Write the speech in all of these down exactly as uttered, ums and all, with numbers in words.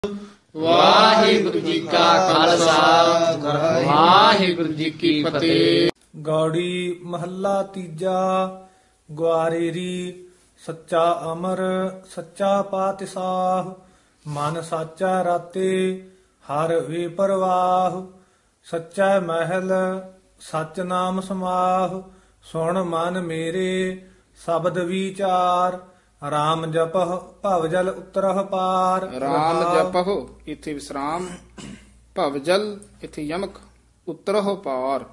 ਵਾਹਿਗੁਰੂ ਜੀ ਕਾ ਖਾਲਸਾ ਵਾਹਿਗੁਰੂ ਜੀ ਕੀ ਫਤਿਹ। ਗੌੜੀ ਮਹੱਲਾ ਤੀਜਾ। ਗੁਆਰੇਰੀ ਸੱਚਾ ਅਮਰ ਸੱਚਾ ਪਾਤਿਸਾਹ। ਮਨ ਸਾਚਾ ਰਾਤੇ ਹਰ ਵੇ ਪਰਵਾਹ। ਸੱਚਾ ਮਹਿਲ ਸੱਚ ਨਾਮ ਸਮਾਹ। ਸੁਣ ਮਨ ਮੇਰੇ ਸ਼ਬਦ ਵਿਚਾਰ। ਰਾਮ ਜਪਹ ਭਵ ਜਲ ਉਤਰਹ ਪਾਰ। ਰਾਮ ਜਪਹੁ ਇਥੇ ਵਿਸਰਾਮ, ਭਵ ਜਲ ਇਥੇ ਯਮਕ, ਉਤਰਹੁ ਪਾਰ।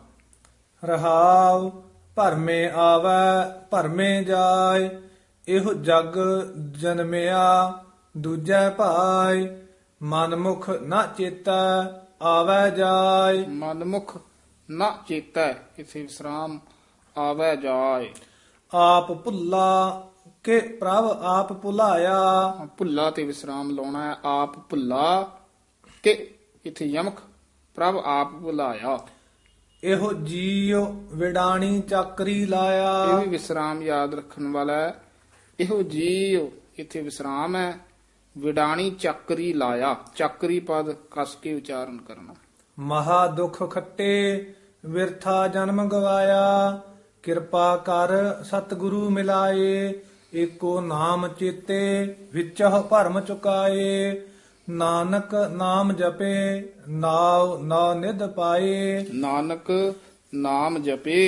ਰਹਾਉ ਭਰਮੇ ਆਵੈ ਭਰਮੇ ਜਾਏ। ਇਹੋ ਜਗ ਜਨਮਿਆ ਦੂਜੈ ਭਾਇ। ਮਨ ਮੁਖ ਨਾ ਚੇਤੈ ਆਵੈ ਜਾਏ। ਮਨਮੁਖ ਨਾ ਚੇਤੈ ਇਥੇ ਵਿਸਰਾਮ, ਆਵੈ ਜਾਏ। ਆਪ ਭੁੱਲਾ ਕਿ ਪ੍ਰਭ ਆਪ ਭੁਲਾਇਆ। ਭੁੱਲਾ ਤੇ ਵਿਸਰਾਮ ਲਾਉਣਾ ਹੈ। ਆਪ ਭੁੱਲਾ ਕਿ ਇਥੇ ਯਮਕ, ਪ੍ਰਭ ਆਪ ਭੁਲਾਇਆ। ਇਹੋ ਜੀਉ ਵਿਡਾਣੀ ਚਾਕਰੀ ਲਾਇਆ। ਇਹ ਵੀ ਵਿਸਰਾਮ ਯਾਦ ਰੱਖਣ ਵਾਲਾ ਹੈ। ਇਹੋ ਜੀਉ ਇਥੇ ਵਿਸਰਾਮ ਹੈ। ਵਿਡਾਣੀ ਚੱਕਰੀ ਲਾਇਆ, ਚੱਕਰੀ ਪਦ ਕਸ ਕੇ ਉਚਾਰਨ ਕਰਨਾ। ਮਹਾ ਦੁਖ ਖੱਟੇ ਵਿਰਥਾ ਜਨਮ ਗਵਾਇਆ। ਕਿਰਪਾ ਕਰ ਸਤਿਗੁਰੂ ਮਿਲਾਏ। ਏਕੋ ਨਾਮ ਚੇਤੇ ਵਿਚਹ ਭਰਮ ਚੁਕਾਏ। ਨਾਨਕ ਨਾਮ ਜਪੇ ਨਾਉ ਨਾ ਨਿਧ ਪਾਏ। ਨਾਨਕ ਨਾਮ ਜਪੇ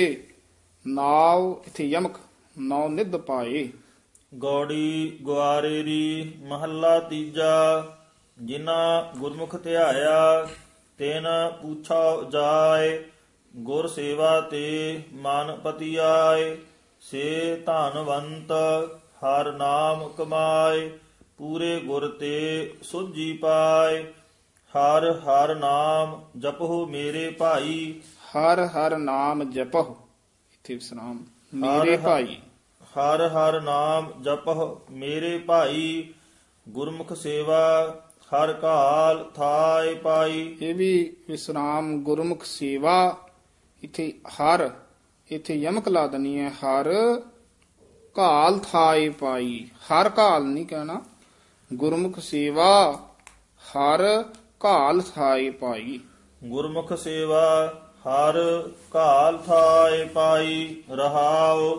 ਨਾਉ ਇਥੇ ਯਮਕ, ਨਾਉ ਨਿਧ ਪਾਏ। ਗੌੜੀ ਗੁਆਰੇਰੀ ਮਹੱਲਾ ਤੀਜਾ। ਜਿਨ੍ਹਾਂ ਗੁਰਮੁਖ ਧਿਆਇਆ ਤਿਨ ਪੂਛਾ ਜਾਏ। ਗੁਰ ਸੇਵਾ ਤੇ ਮਨ ਪਤੀ ਆਏ। ਸੇ ਧਨਵੰਤ ਹਰ ਨਾਮ ਕਮਾਏ। ਪੂਰੇ ਗੁਰ ਤੇ ਸੁਝੀ ਪਾਏ। ਹਰ ਹਰ ਨਾਮ ਜਪਹੁ ਮੇਰੇ ਭਾਈ। ਹਰ ਹਰ ਨਾਮ ਜਪਹੁ ਇਥੇ ਵਿਸਰਾਮ, ਮੇਰੇ ਹਰ- ਭਾਈ। ਹਰ ਹਰ ਨਾਮ ਜਪਹੁ ਮੇਰੇ ਭਾਈ। ਗੁਰਮੁਖ ਸੇਵਾ ਹਰ ਕਾਲ ਥਾਇ ਪਾਈ। ਇਹ ਵੀ ਵਿਸਰਾਮ ਗੁਰਮੁਖ ਸੇਵਾ ਇਥੇ ਹਰ ਇਥੇ ਯਮਕ ਲਾ ਦਨੀ ਹੈ। ਹਰ ਕਾਲ ਥਾਇ ਪਾਈ, ਹਰ ਕਾਲ ਨਹੀਂ ਕਹਿਣਾ। ਗੁਰਮੁਖ ਸੇਵਾ ਹਰ ਕਾਲ ਥਾਇ ਪਾਈ। ਗੁਰਮੁਖ ਸੇਵਾ ਹਰ ਕਾਲ ਥਾਇ ਪਾਈ। ਰਹਾਉ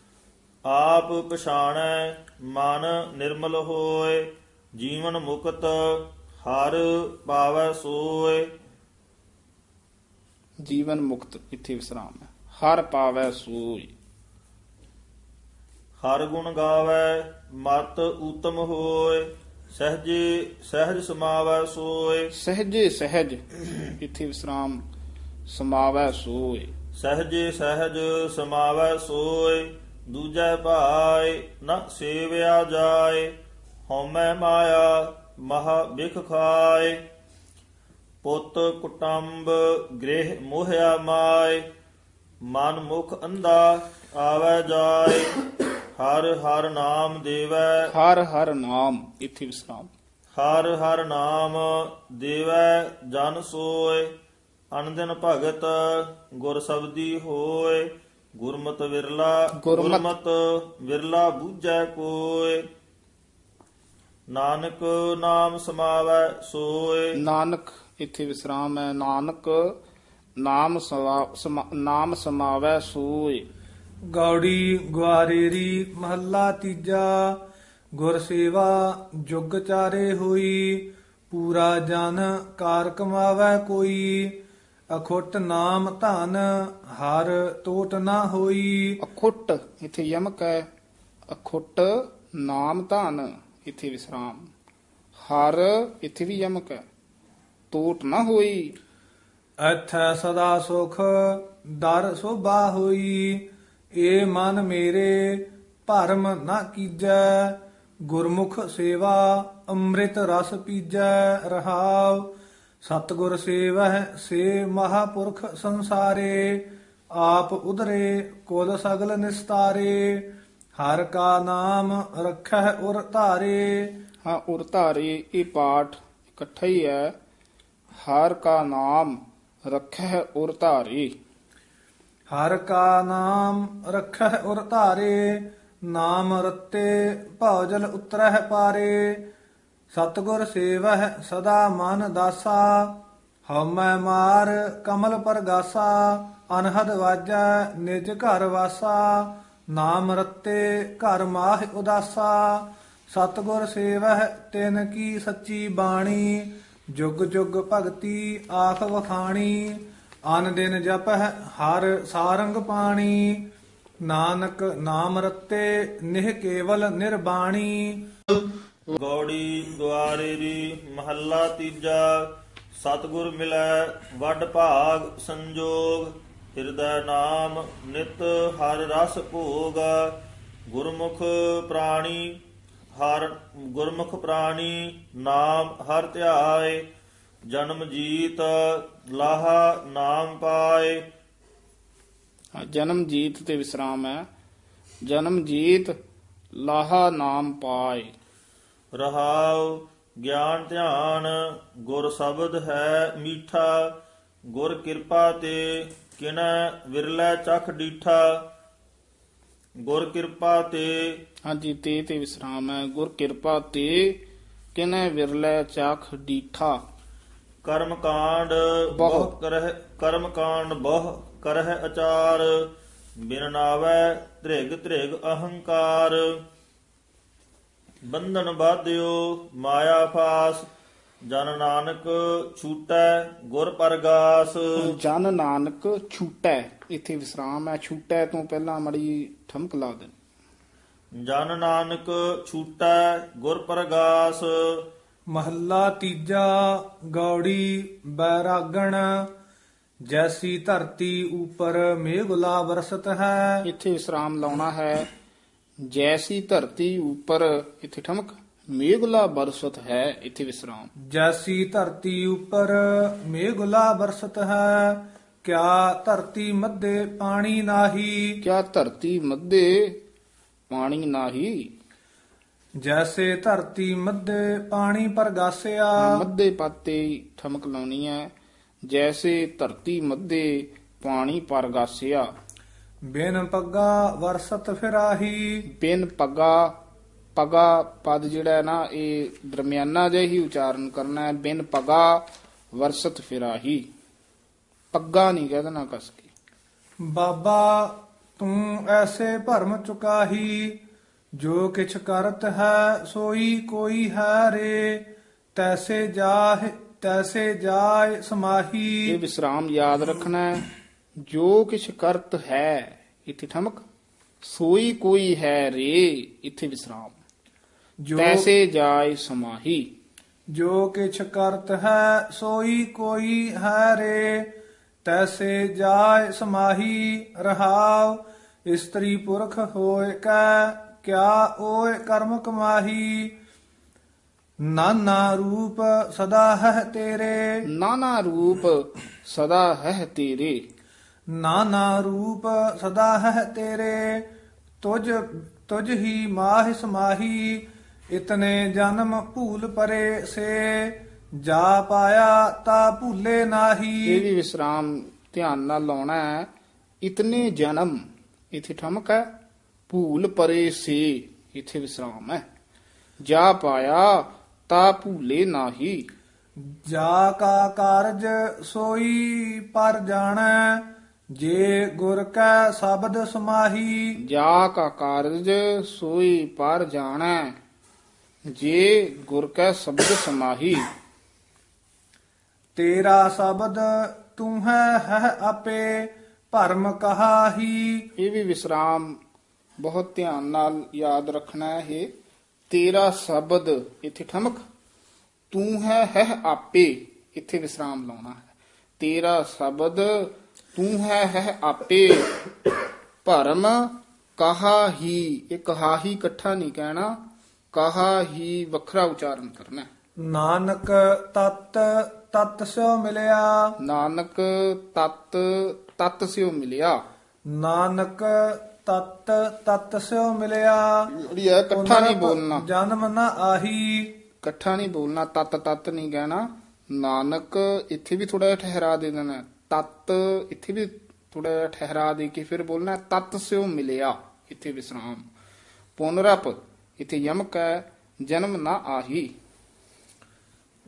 ਆਪ ਪਛਾਣੈ ਮਨ ਨਿਰਮਲ ਹੋਏ। ਜੀਵਨ ਮੁਕਤ ਹਰ ਪਾਵੈ ਸੋਏ। ਜੀਵਨ ਮੁਕਤ ਇਥੇ ਵਿਸਰਾਮ ਹੈ। ਹਰ ਪਾਵੈ ਸੋਈ। ਹਰ ਗੁਣ ਗਾਵੈ ਮਤ ਊਤਮ ਹੋਏ। ਸਹਜੇ ਸਹਿਜ ਸਮਾਵੈ ਸੋਏ। ਸਹਜੇ ਸਹਿਜ ਇਥੇ ਵਿਸਰਾਮ, ਸਮਾਵੈ ਸੋਏ। ਸਹਜੇ ਸਹਿਜ ਸਮਾਵੈ ਸੋਏ। ਦੂਜੈ ਭਾਇ ਨ ਸੇਵਿਆ ਜਾਏ। ਹਉਮੈ ਮਾਇਆ ਮਹਾ ਬਿਖ ਖਾਏ। ਪੁੱਤ ਕੁਟੰਬ ਗ੍ਰਹਿ ਮੋਹਿਆ ਮਾਏ। ਮਨ ਮੁਖ ਅੰਧਾ ਆਵੈ ਜਾਏ। ਹਰ ਹਰ ਨਾਮ ਦੇਵੈ। ਹਰ ਹਰ ਨਾਮ ਇਥੇ ਵਿਸਰਾਮ, ਹਰ ਹਰ ਨਾਮ ਦੇਵੈ ਜਨ ਸੋਏ। ਅਨੰਦਨ ਭਗਤ ਗੁਰ ਸਬਦੀ ਹੋਏ। ਗੁਰਮਤਿ ਵਿਰਲਾ ਗੁਰਮਤਿ- ਗੁਰਮਤਿ ਵਿਰਲਾ ਬੂਝੈ ਕੋਏ। ਨਾਨਕ ਨਾਮ ਸਮਾਵੈ ਸੋਏ। ਨਾਨਕ ਇਥੇ ਵਿਸਰਾਮ ਹੈ। ਨਾਨਕ ਨਾਮ ਸਵਾ- ਸਮਾ- ਨਾਮ ਸਮਾਵੈ ਸੋਏ। ਗੌੜੀ ਗੁਆਰੇਰੀ ਮਹੱਲਾ ਤੀਜਾ। ਗੁਰ ਸੇਵਾ ਜੁਗ ਚਾਰੇ ਹੋਈ। ਪੂਰਾ ਜਨ ਕਾਰ ਕਮਾਵੈ ਕੋਈ। ਅਖੁੱਟ ਨਾਮ ਧਨ ਹਰ ਟੋਟ ਨਾ ਹੋਈ। ਅਖੁੱਟ ਇਥੇ ਯਮਕ ਹੈ। ਅਖੁੱਟ ਨਾਮ ਧਨ ਇਥੇ ਵਿਸਰਾਮ। ਹਰ ਇਥੇ ਵੀ ਯਮਕ ਹੈ। ਟੋਟ ਨਾ ਹੋਈ। ਐਥੈ ਸਦਾ ਸੁਖ ਦਰ ਸੋਭਾ ਹੋਈ। ਏ ਮਨ ਮੇਰੇ ਭਰਮ ਨਾ ਕੀਜੈ। ਗੁਰਮੁਖ ਸੇਵਾ ਅੰਮ੍ਰਿਤ ਰਸ ਪੀਜੈ। ਰਹਾਉ ਸਤਿਗੁਰ ਸੇਵਹਿ ਸੇ ਮਹਾਪੁਰਖ ਸੰਸਾਰੇ। ਆਪ ਉਧਰੇ ਕੁਲ ਸਗਲ ਨਿਸਤਾਰੇ। ਹਰ ਕਾ ਨਾਮ ਰਖਹਿ ਉਰ ਧਾਰੇ। ਹਾਂ, ਉਰ ਧਾਰੇ ਇਹ ਪਾਠ ਇਕੱਠਾ ਹੀ ਹੈ। ਹਰ ਕਾ ਨਾਮ ਰੱਖੈ ਉਰ ਧਾਰੇ। ਹਰ ਕਾ ਨਾਮ ਰਖਹਿ ਉਰ ਧਾਰੇ। ਨਾਮ ਰਤੇ ਭਉ ਜਲ ਉਤਰਹਿ ਪਾਰੇ। ਸਤਿਗੁਰ ਸੇਵਹਿ ਸਦਾ ਮਨ ਦਾਸਾ ਹਉਮੈ ਮਾਰ ਕਮਲ ਪਰਗਾਸਾ ਅਨਹਦ ਵਾਜੈ ਨਿਜ ਘਰ ਵਾਸਾ ਨਾਮ ਰਤੇ ਘਰ ਮਾਹਿ ਉਦਾਸਾ ਸਤਿਗੁਰ ਸੇਵਹਿ ਤਿਨ ਕੀ ਸੱਚੀ ਬਾਣੀ ਜੁਗ ਜੁਗ ਭਗਤੀ ਆਖ ਵਖਾਣੀ ਅਨ ਦਿਨ ਜਪਹਿ ਹਰ ਸਾਰੰਗ ਪਾਣੀ ਨਾਨਕ ਨਾਮ ਰਤੇ ਨਿਹ ਕੇਵਲ ਨਿਰਬਾਣੀ। ਗੌੜੀ ਦੁਆਰੇ ਦੀ ਮਹੱਲਾ ਤੀਜਾ। ਸਤਿਗੁਰ ਮਿਲੈ ਵੱਡ ਭਾਗ ਸੰਜੋਗ ਹਿਰਦੈ ਨਾਮ ਨਿਤ ਹਰ ਰਸ ਭੋਗ ਗੁਰਮੁਖ ਪ੍ਰਾਣੀ ਹਰ ਗੁਰਮੁਖ ਪ੍ਰਾਣੀ ਨਾਮ ਹਰ ਧਿਆਏ ਜਨਮ ਜੀਤ ਲਾਹਾ ਨਾਮ ਪਾਏ। ਜਨਮ ਜੀਤ ਤੇ ਵਿਸਰਾਮ ਹੈ। ਜਨਮ ਜੀਤ ਲਾਹਾ ਨਾਮ ਪਾਏ। ਰਹਾਉ ਗਿਆਨ ਧਿਆਨ ਗੁਰ ਸ਼ਬਦ ਹੈ ਮੀਠਾ ਗੁਰ ਕਿਰਪਾ ਤੇ ਕਿਨੈ ਵਿਰਲੇ ਚਖ ਡੀਠਾ ਗੁਰ ਕਿਰਪਾ ਤੇ ਹਾਂਜੀ ਤੇ ਤੇ ਵਿਸਰਾਮ ਹੈ। ਗੁਰ ਕਿਰਪਾ ਤੇ ਕਿਨੈ ਵਿਰਲੇ ਚਖ ਡੀਠਾ। ਕਰਮ ਕਾਂਡ ਬਹੁ। ਬਹੁ ਕਰਹਿ ਕਰਮ ਕਾਂਡ ਬਹੁ ਕਰਹਿ ਅਚਾਰ ਬਿਨ ਨਾਵੈ ਧ੍ਰਿਗ ਧ੍ਰਿਗ ਅਹੰਕਾਰ ਬੰਧਨ ਬਾਧਿਓ ਮਾਇਆ ਫਾਸ ਜਨ ਨਾਨਕ ਛੂਟੈ ਗੁਰ ਪਰਗਾਸ। ਜਨ ਨਾਨਕ ਛੂਟੈ ਇੱਥੇ ਵਿਸਰਾਮ ਹੈ। ਛੂਟੈ ਤੋਂ ਪਹਿਲਾਂ ਮੜੀ ਠਮਕ ਲਾ ਦੇ। ਜਨ ਨਾਨਕ ਛੂਟੈ ਗੁਰ ਪਰਗਾਸ। ਮਹੱਲਾ ਤੀਜਾ। ਗੌੜੀ ਬੈਰਾਗਣ ਜੈਸੀ ਧਰਤੀ ਉਪਰ ਮੇਘੁਲਾ ਵਰਸਤ ਹੈ। ਇੱਥੇ ਵਿਸਰਾਮ ਲਾਉਣਾ ਹੈ। ਜੈਸੀ ਧਰਤੀ ਉੱਪਰ ਇੱਥੇ ਠਮਕ ਮੇਘੁਲਾ ਬਰਸਤ ਹੈ। ਇੱਥੇ ਵਿਸਰਾਮ। ਜੈਸੀ ਧਰਤੀ ਉਪਰ ਮੇਘੁਲਾ ਬਰਸਤ ਹੈ ਕਿਆ ਧਰਤੀ ਮੱਧੇ ਪਾਣੀ ਨਾਹੀ। ਕਿਆ ਧਰਤੀ ਮੱਧੇ ਪਾਣੀ ਨਾਹੀ। ਜੈਸੇ ਧਰਤੀ ਮੱਧੇ ਪਾਣੀ ਪਰਗਾਸਿਆ। ਮੱਧੇ ਪਾਤੇ ਠਮਕ ਲਾਉਣੀ ਹੈ। ਜੈਸੇ ਧਰਤੀ ਮੱਧੇ ਪਾਣੀ ਪਰਗਾਸਿਆ। ਬਿਨ ਪੱਗਾ ਵਰਸਤ ਫਿਰਾਹੀ। ਬਿਨ ਪੱਗਾ ਪਗਾ ਪਦ ਜਿਹੜਾ ਹੈ ਨਾ ਇਹ ਦਰਮਿਆਨਾ ਜਿਹਾ ਹੀ ਉਚਾਰਨ ਕਰਨਾ ਹੈ। ਬਿਨ ਪਗਾ ਵਰਸਤ ਫਿਰਾਹੀ। ਪੱਗਾ ਨਹੀਂ ਕਹਿ ਦੇਣਾ ਕਸ ਕੇ। ਬਾਬਾ ਤੂੰ ਐਸੇ ਭਰਮ ਚੁਕਾਹੀ ਜੋ ਕਿਛ ਕਰਤ ਹੈ ਸੋਈ ਕੋਈ ਹੈ ਰੇ ਤੈਸੇ ਜਾਹ ਤੈਸੇ ਜਾਏ ਸਮਾਹੀ। ਇਹ ਵਿਸਰਾਮ ਯਾਦ ਰੱਖਣਾ ਹੈ। ਜੋ ਕਿਛ ਕਰਤ ਹੈ ਇੱਥੇ ਠਮਕ ਸੋਈ ਕੋਈ ਹੈ ਰੇ ਇੱਥੇ ਵਿਸਰਾਮ। ਜੋ ਤੈਸੇ ਜਾਏ ਸਮਾਹੀ। ਜੋ ਕਿਛ ਕਰਤ ਹੈ ਸੋਈ ਕੋਈ ਹੈ ਰੇ ਤੈਸੇ ਜਾਏ ਸਮਾਹੀ। ਰਹਾਉ ਇਸਤਰੀ ਪੁਰਖ ਹੋਏ ਕੈ ਕਿਆ ਓਏ ਕਰਮ ਕਮਾਹੀ। ਨਾਨਾ ਰੂਪ ਸਦਾ ਹੈ ਤੇਰੇ। ਨਾਨਾ ਰੂਪ ਸਦਾ ਹੈ ਤੇਰੇ। ਨਾਨਾ ਰੂਪ ਸਦਾ ਹੈ ਤੇਰੇ ਤੁਝ ਤੁਝ ਹੀ ਮਾਹਿ ਸਮਾਹੀ। ਇਤਨੇ ਜਨਮ ਭੂਲ ਪਰੇ ਸੇ ਜਾ ਪਾਇਆ ਤਾ ਭੂਲੇ ਨਾਹੀ। ਇਹ ਵੀ ਵਿਸਰਾਮ ਧਿਆਨ ਨਾਲ ਲਾਉਣਾ ਹੈ। ਇਤਨੇ ਜਨਮ ਇੱਥੇ ਠਮਕ ਹੈ। ਭੂਲ ਪਰੇ ਸੇ ਇੱਥੇ ਵਿਸਰਾਮ ਹੈ। ਜਾ ਪਾਇਆ ਤਾ ਭੂਲੇ ਨਾਹੀ। ਜਾ ਕਾ ਕਾਰਜ ਸੋਈ ਪਰ ਜਾਣੈ ਜੇ ਗੁਰ ਕੈ ਸ਼ਬਦ ਸਮਾਹੀ। ਜਾ ਕਾ ਕਾਰਜ ਸੋਈ ਪਰ ਜਾਣੈ ਜੇ ਗੁਰ ਕੈ ਸ਼ਬਦ ਸਮਾਹੀ। ਤੇਰਾ ਸ਼ਬਦ ਤੂੰ ਹੈ ਹੈ ਆਪੇ ਭਰਮ ਕਹਾਹੀ। ਇਹ ਵੀ ਵਿਸਰਾਮ ਬਹੁਤ ਧਿਆਨ ਨਾਲ ਯਾਦ ਰੱਖਣਾ ਹੈ। ਇਹ ਤੇਰਾ ਸ਼ਬਦ ਇੱਥੇ ਠਮਕ ਤੂੰ ਹੈ ਹੈ ਆਪੇ ਇੱਥੇ ਵਿਸਰਾਮ ਲਾਉਣਾ ਹੈ। ਤੇਰਾ ਸ਼ਬਦ ਤੂੰ ਹੈ ਹੈ ਆਪੇ ਭਰਮ ਕਹਾ ਹੀ। ਇਹ ਕਹਾ ਹੀ ਇਕੱਠਾ ਨਹੀਂ ਕਹਿਣਾ। ਕਹਾ ਹੀ ਵੱਖਰਾ ਉਚਾਰਨ ਕਰਨਾ। ਨਾਨਕ ਤਤ ਤਤ ਸਿਓ ਮਿਲਿਆ। ਨਾਨਕ ਤਤ ਤਤ ਸਿਓ ਮਿਲਿਆ। ਨਾਨਕ ਤਤ ਤਤ ਸਿਓ ਮਿਲਿਆ। ਜਿਹੜੀ ਹੈ ਇਕੱਠਾ ਨਹੀਂ ਬੋਲਣਾ। ਜਨਮ ਨ ਆਹੀ। ਇਕੱਠਾ ਨਹੀਂ ਬੋਲਣਾ। ਤਤ ਤਤ ਨਹੀਂ ਕਹਿਣਾ। ਨਾਨਕ ਇੱਥੇ ਵੀ ਥੋੜਾ ਜਿਹਾ ਠਹਿਰਾ ਦੇ ਦੇਣਾ। ਤਤ ਇੱਥੇ ਵੀ ਥੋੜਾ ਜਿਹਾ ਠਹਿਰਾ ਦੇ ਕੇ ਫਿਰ ਬੋਲਣਾ ਤਤ ਸਿਓ ਮਿਲਿਆ। ਇੱਥੇ ਵਿਸਰਾਮ। ਪੁਨਰਪ ਇੱਥੇ ਯਮਕ ਹੈ। ਜਨਮ ਨਾ ਆਹੀ।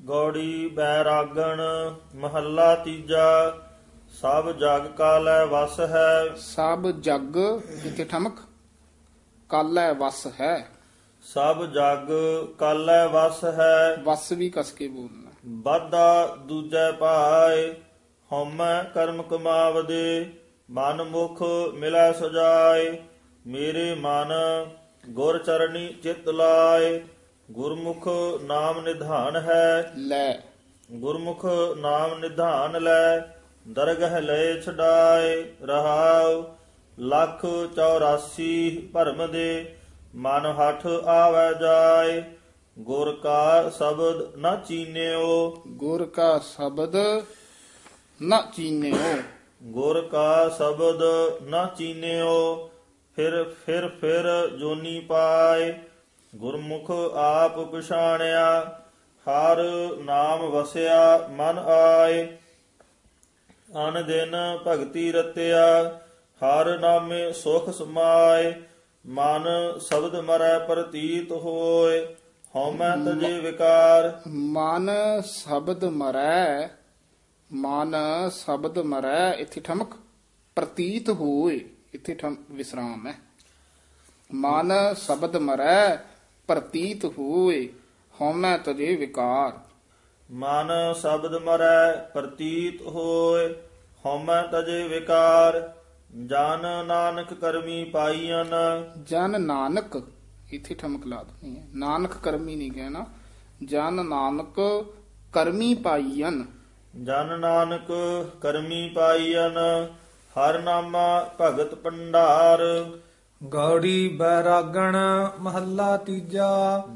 ਗੌੜੀ ਬੈਰਾਗਣ ਮਹੱਲਾ ਤੀਜਾ। ਸਭ ਜਗ ਕਾ ਲੈ ਵਸ ਹੈ। ਸਭ ਜਗ ਇੱਥੇ ਠਮਕ, ਕਾਲੈ ਵਸ ਹੈ। ਸਭ ਜਗ ਕਾਲੈ ਵਸ ਹੈ। ਵਸ ਵੀ ਕਸ ਕੇ ਬੋਲਣਾ। ਵਾਧਾ ਦੂਜੈ ਭਾਏ ਹਉਮੈ ਕਰਮ ਕਮਾਵਦੇ। ਮਨ ਮੁਖ ਮਿਲੈ ਸੁਜਾਏ ਮੇਰੇ ਮਨ ਗੁਰ ਚਰਣੀ ਚਿਤ ਲਾਏ। ਗੁਰਮੁਖ ਨਾਮ ਨਿਧਾਨ ਹੈ। ਲੈ ਗੁਰਮੁਖ ਨਾਮ ਨਿਧਾਨ ਲੈ ਦਰਗਹ ਲਏ ਛਡਾਏ। ਰਹਾਉ ਲੱਖ ਚੌਰਾਸੀ ਭਰਮ ਦੇ ਮਨ ਹਠ ਆਵੈ ਜਾਏ। ਗੁਰ ਕਾ ਸ਼ਬਦ ਨ ਚੀਨਿਓ। ਗੁਰ ਕਾ ਸ਼ਬਦ ਨ ਚੀਨਿਓ। ਗੁਰ ਕਾ ਸ਼ਬਦ ਨ ਚੀਨਿਓ। ਫਿਰ ਫਿਰ ਫਿਰ ਜੋਨੀ ਪਾਏ। ਗੁਰਮੁਖ ਆਪ ਪਛਾਣਿਆ ਹਰ ਨਾਮ ਵਸਿਆ ਮਨ ਆਏ। ਅਨ ਦਿਨ ਭਗਤੀ ਰਤਿਆ ਹਰ ਨਾਮੇ ਸੁਖ ਸਮਾਏ। ਮਨ ਸ਼ਬਦ ਮਰੈ ਪ੍ਰਤੀਤ ਹੋਏ ਹਉਮੈ ਤਜੇ ਵਿਕਾਰ। ਮਨ ਸ਼ਬਦ ਮਰੈ, ਮਨ ਸ਼ਬਦ ਮਰੈ ਇੱਥੇ ਠਮਕ, ਪ੍ਰਤੀਤ ਹੋਏ ਇੱਥੇ ਠਮ ਵਿਸਰਾਮ ਹੈ। ਮਨ ਸ਼ਬਦ ਮਰੈ ਪ੍ਰਤੀਤ ਹੋਏ ਹਉਮੈ ਤਜੇ ਵਿਕਾਰ। ਮਨ ਸ਼ਬਦ ਮਰੈ ਪ੍ਰਤੀਤ ਹੋਏ ਹਉਮੈ ਤਜੇ ਵਿਕਾਰ। ਜਨ ਨਾਨਕ ਕਰਮੀ ਪਾਈਨ। ਜਨ ਨਾਨਕ ਇੱਥੇ ਠਮਕ ਲਾ ਦੇਣੀ ਹੈ। ਨਾਨਕ ਕਰਮੀ ਨਹੀਂ ਕਹਿਣਾ। ਜਨ ਨਾਨਕ ਕਰਮੀ ਪਾਈਨ। ਜਨ ਨਾਨਕ ਕਰਮੀ ਪਾਈਨ ਹਰ ਨਾਮਾ ਭਗਤ ਭੰਡਾਰ। ਗੌੜੀ ਬੈਰਾਗਣ ਮਹੱਲਾ ਤੀਜਾ।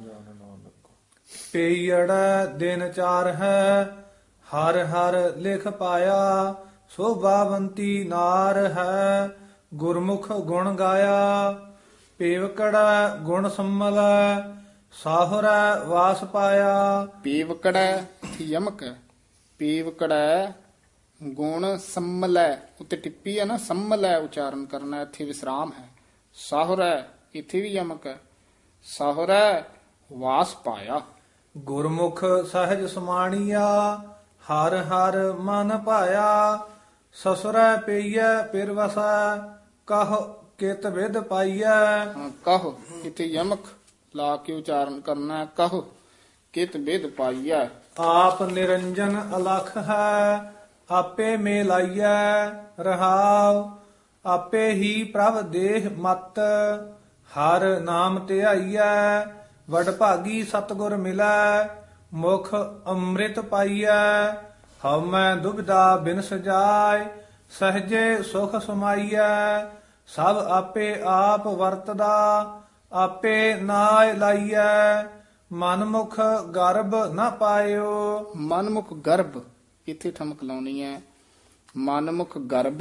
ਪੇਈੜੈ ਦਿਨ ਚਾਰ ਹੈ ਹਰ ਹਰ ਲਿਖ ਪਾਇਆ। ਸੋਭਾਵੰਤੀ ਨਾਰ ਹੈ ਗੁਰਮੁਖ ਗੁਣ ਗਾਇਆ। ਪੇਵਕੜੈ ਗੁਣ ਸੰਮਲੈ ਸਾਹੁਰੈ ਵਾਸ ਪਾਇਆ। ਪੇਵਕੜੈ ਇੱਥੇ ਯਮਕ ਹੈ। ਪੇਵਕੜੈ ਗੁਣ ਸੰਮਲੈ ਉੱਤੇ ਟਿੱਪੀ ਹੈ ਨਾ, ਸੰਮਲੈ ਉਚਾਰਨ ਕਰਨਾ, ਇੱਥੇ ਵਿਸਰਾਮ ਹੈ। ਸਾਹੁਰੈ ਇੱਥੇ ਵੀ ਯਮਕ ਹੈ। ਸਾਹੁਰੈ ਵਾਸ ਪਾਇਆ। ਗੁਰਮੁਖ ਸਹਿਜ ਸਮਾਣੀਆ ਹਰ ਹਰ ਮਨ ਭਾਇਆ। ਸਸੁਰੈ ਪਈਐ ਪਿਰ ਵਸੈ ਕਹ ਕਿਤ ਵਿਦ ਪਾਈਐ। ਹਾਂ, ਕਹ ਇੱਥੇ ਯਮਕ ਲਾ ਕੇ ਉਚਾਰਨ ਕਰਨਾ ਹੈ। ਕਹ ਕਿਤ ਵਿਦ ਪਾਈਐ। ਆਪ ਨਿਰੰਜਨ ਅਲਖ ਹੈ ਆਪੇ ਮੇ ਲਾਈਐ। ਰਹਾਉ ਆਪੇ ਹੀ ਪ੍ਰਭ ਦੇਹ ਮਤ ਹਰ ਨਾਮ ਧਿਆਈਐ। ਵਡਭਾਗੀ ਸਤਿਗੁਰ ਮਿਲੈ ਮੁਖ ਅੰਮ੍ਰਿਤ ਪਾਈਐ। ਹਉਮੈ ਦੁਬਿਧਾ ਬਿਨ ਸਜਾਏ ਸਹਜੇ ਸੁਖ ਸਮਾਈਐ। ਸਭ ਆਪੇ ਆਪ ਵਰਤਦਾ ਆਪੇ ਨਾਇ ਲਾਈਐ। ਮਨਮੁਖ ਗਰਭ ਨ ਪਾਇਓ। ਮਨਮੁਖ ਗਰਭ ਇੱਥੇ ਠਮਕ ਲਾਉਣੀ ਹੈ। ਮਨਮੁਖ ਗਰਭ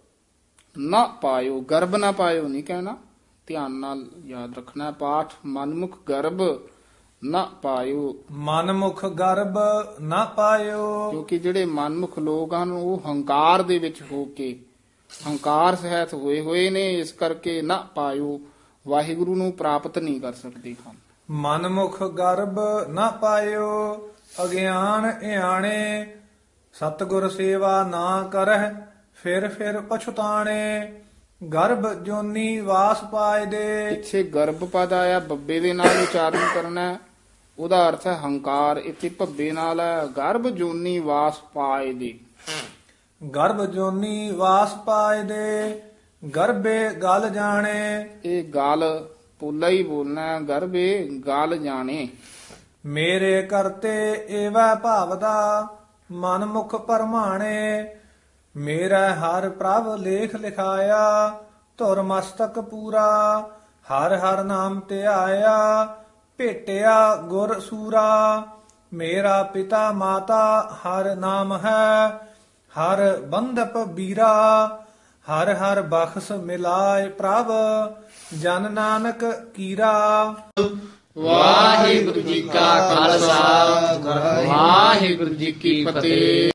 ਨਾ ਪਾਇਓ। ਗਰਭ ਨਾ ਪਾਇਓ ਨਹੀਂ ਕਹਿਣਾ, ਧਿਆਨ ਨਾਲ ਯਾਦ ਰੱਖਣਾ ਪਾਠ। ਮਨਮੁਖ ਗਰਭ ਨਾ ਪਾਇਓ। ਮਨਮੁਖ ਗਰਭ ਨ ਪਾਇਓ। ਕਿਉਂਕਿ ਜਿਹੜੇ ਮਨਮੁਖ ਲੋਕ ਹਨ ਉਹ ਹੰਕਾਰ ਦੇ ਵਿੱਚ ਹੋ ਕੇ, ਹੰਕਾਰ ਸਹਿਤ ਹੋਏ ਹੋਏ ਨੇ, ਇਸ ਕਰਕੇ ਨਾ ਪਾਇਓ, ਵਾਹਿਗੁਰੂ ਨੂੰ ਪ੍ਰਾਪਤ ਨਹੀਂ ਕਰ ਸਕਦੇ ਹਨ। ਮਨਮੁਖ ਗਰਭ ਨ ਪਾਇਓ ਅਗਿਆਨ ਇਆਣੇ। ਸਤਿਗੁਰ ਸੇਵਾ ਨਾ ਕਰਹਿ ਫਿਰ ਫਿਰ ਪਛਤਾਣੇ। ਗਰਭ ਜੋਨੀ ਵਾਸ ਪਾਏ ਦੇ। ਪਿੱਛੇ ਗਰਭ ਪਦ ਆਇਆ, ਬੱਬੇ ਦੇ ਨਾਲ ਉਚਾਰਨ ਕਰਨਾ ਹੈ। ਉਹਦਾ ਅਰਥ ਹੈ ਹੰਕਾਰ। ਇੱਥੇ ਭੱਬੇ ਨਾਲ ਹੈ। ਗਰਭ ਜੋਨੀ ਵਾਸ ਪਾਏ ਦੇ। ਗਰਭ ਜੋਨੀ ਵਾਸ ਪਾਏ ਦੇ ਗਰਭੇ ਗਲ ਜਾਣੇ। ਇਹ ਗਾਲ ਪੋਲਾ ਹੀ ਬੋਲਣਾ ਹੈ। ਗਰਭੇ ਗਾਲ ਜਾਣੇ। ਮੇਰੇ ਕਰਤੇ ਏਵੈ ਭਾਵਦਾ ਮਨਮੁਖ ਪਰਮਾਣੇ। ਮੇਰਾ ਹਰ ਪ੍ਰਭ ਲੇਖ ਲਿਖਾਇਆ ਧੁਰ ਮਸਤਕ ਪੂਰਾ। ਹਰ ਹਰ ਨਾਮ ਧਿਆਇਆ ਭੇਟਿਆ ਗੁਰ ਸੂਰਾ। ਮੇਰਾ ਪਿਤਾ ਮਾਤਾ ਹਰ ਨਾਮ ਹੈ ਹਰ ਬੰਧਪ ਬੀਰਾ। ਹਰ ਹਰ ਬਖਸ਼ ਮਿਲਾਏ ਪ੍ਰਭ ਜਨ ਨਾਨਕ ਕੀਰਾ। ਵਾਹਿਗੁਰੂ ਜੀ ਕਾ ਖਾਲਸਾ ਵਾਹਿਗੁਰੂ ਜੀ ਕੀ ਫਤਿਹ।